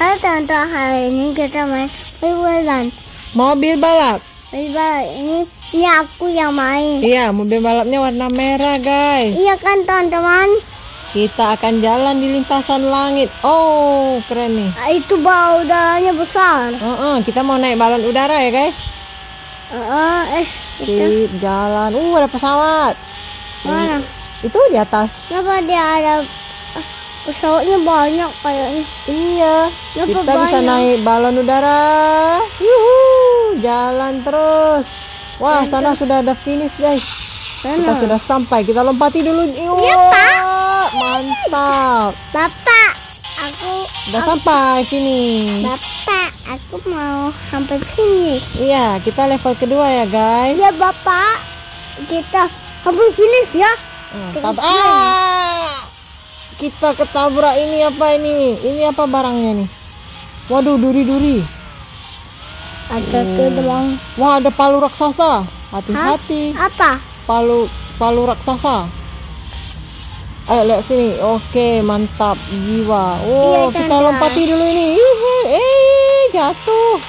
Halo teman-teman, hari ini kita main mobil Mobil balap. Ini aku yang main. Iya, mobil balapnya warna merah, guys. Iya kan teman-teman? Kita akan jalan di lintasan langit. Oh, keren nih. Itu bau udaranya besar. Kita mau naik balon udara ya, guys. Itu Sip, jalan. Ada pesawat. mana? Itu di atas. Kenapa dia ada pesawatnya banyak kayaknya? Iya. Kenapa Kita bisa banyak? naik balon udara. Yuhu, jalan terus. Wah, sana sudah ada finish, guys. Kita sudah sampai. Kita lompati dulu. Iya, Wah, Pak. mantap. Bapak, aku Sampai sini. Bapak, aku mau sampai sini. Iya, kita level kedua ya, guys. Ya Bapak, kita hampir finish ya. Kita ketabrak ini apa ini? Ini apa barangnya nih? Waduh, duri-duri. Ada terbang. Wah, ada palu raksasa. Hati-hati. Apa? Palu raksasa. Ayo lihat sini. Oke, mantap jiwa. Iya, Kita Tante. lompati dulu ini. Jatuh.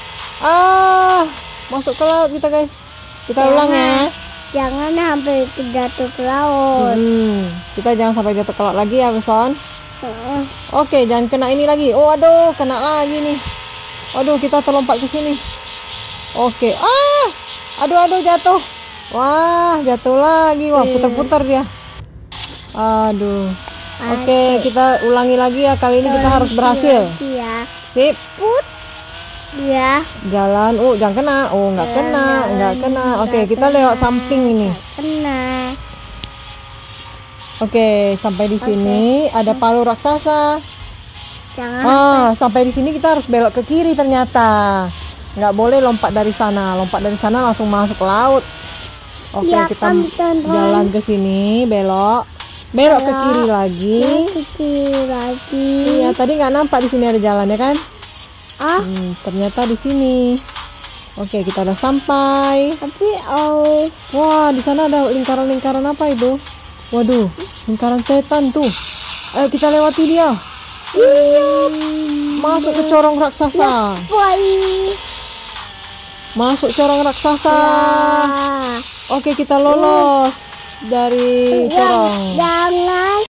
Masuk ke laut kita, guys. Kita ulang ya. Jangan sampai jatuh ke laut. Kita jangan sampai jatuh ke laut lagi ya, Beson. Heeh. Oke, jangan kena ini lagi. Aduh, kena lagi nih. Aduh, kita terlompat ke sini. Oke. Aduh, jatuh. Wah, jatuh lagi. Wah, putar-putar dia. Aduh. Oke, kita ulangi lagi ya. Kali ini kita harus berhasil. Iya. Sip. Ya. Jalan. Jangan kena. Nggak kena. Oke, kita lewat samping ini. Kena. Oke, sampai di sini ada palu raksasa. Jangan. Sampai di sini kita harus belok ke kiri ternyata. Nggak boleh lompat dari sana. Lompat dari sana langsung masuk ke laut. Oke, Ya, kita kan, teman-teman. jalan ke sini, belok ke kiri lagi. Ke kiri lagi. Iya, tadi nggak nampak di sini ada jalan ya kan? Ternyata di sini. Oke, kita udah sampai. Tapi Wah, di sana ada lingkaran-lingkaran apa itu? Waduh, lingkaran setan tuh. Ayo kita lewati dia. Masuk ke corong raksasa. Boys. Masuk corong raksasa. Oke, kita lolos dari corong. Jangan